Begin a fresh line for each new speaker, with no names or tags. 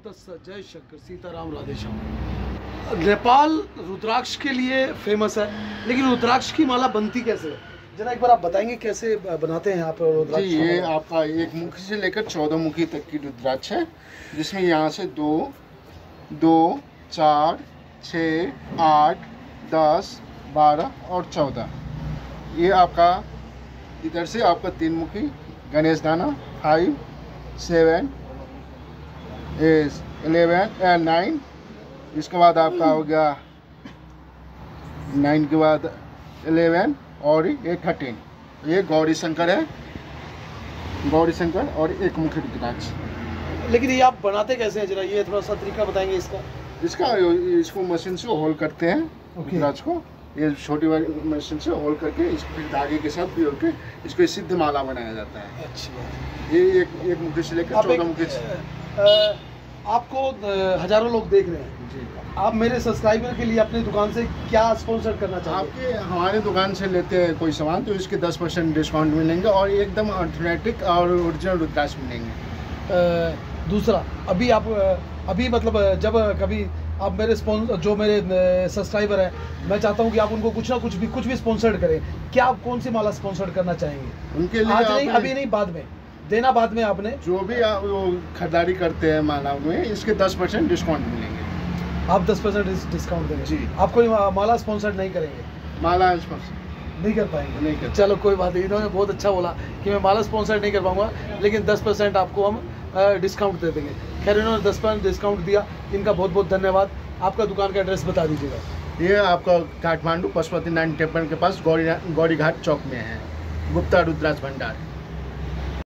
तत्सत। जय शंकर, सीताराम, राधे श्याम। नेपाल रुद्राक्ष के लिए फेमस है, लेकिन रुद्राक्ष की माला बनती कैसे है? जरा एक बार आप बताएंगे कैसे बनाते हैं आप रुद्राक्ष?
जी, ये आपका 1 मुखी से लेकर 14 मुखी तक की रुद्राक्ष है, जिसमें यहाँ से 2, 2, 4, 6, 8, 10, 12 और 14। ये आपका इधर से आपका 3 मुखी गणेश दाना 5, 7, 11 और 9। इसके बाद आपका हो गया 9 के बाद 11 और ये 13। ये गौरी शंकर है, गौरी शंकर और 1 मुखी रुद्राक्ष।
लेकिन ये आप बनाते कैसे हैं? जरा ये थोड़ा सा तरीका बताएंगे इसका।
इसको मशीन से होल करते हैं रुद्राक्ष को। ये छोटी वाली मशीन से होल करके इसको फिर धागे के साथ जोड़ के इसको सिद्ध माला बनाया जाता है।
अच्छा,
ये एक मुखी से लेकर 14 मुखी।
आपको हजारों लोग देख रहे हैं
जी।
आप मेरे सब्सक्राइबर के लिए अपनी दुकान से क्या स्पॉन्सर करना चाहते हैं?
आपके हमारे दुकान से लेते हैं कोई सामान तो इसके 10% डिस्काउंट मिलेंगे और एकदम ऑथेंटिक और ओरिजिनल रुद्राक्ष मिलेंगे।
दूसरा, अभी मतलब जब कभी आप मेरे जो मेरे सब्सक्राइबर हैं, मैं चाहता हूं कि आप उनको कुछ ना कुछ भी स्पॉन्सर्ड करें। क्या आप कौन सी माला स्पॉन्सर्ड करना चाहेंगे?
उनके लिए
आज नहीं, अभी नहीं, बाद में देना, बाद में आपने
जो भी आप वो खरीदारी करते हैं माला में, इसके 10% डिस्काउंट मिलेंगे।
आप 10% डिस्काउंट देंगे
जी।
आप कोई माला स्पॉन्सर्ड नहीं करेंगे?
माला
नहीं कर पाएंगे?
नहीं कर।
चलो कोई बात नहीं, इन्होंने बहुत अच्छा बोला कि मैं माला स्पॉन्सर नहीं कर पाऊंगा, लेकिन 10% आपको हम डिस्काउंट दे देंगे। खैर, इन्होंने 10% डिस्काउंट दिया, इनका बहुत बहुत धन्यवाद। आपका दुकान का एड्रेस बता दीजिएगा।
ये आपका काठमांडू पशुपति नारायण टेम्पल के पास गौरी घाट चौक में है, गुप्ता रुद्राक्ष भंडार।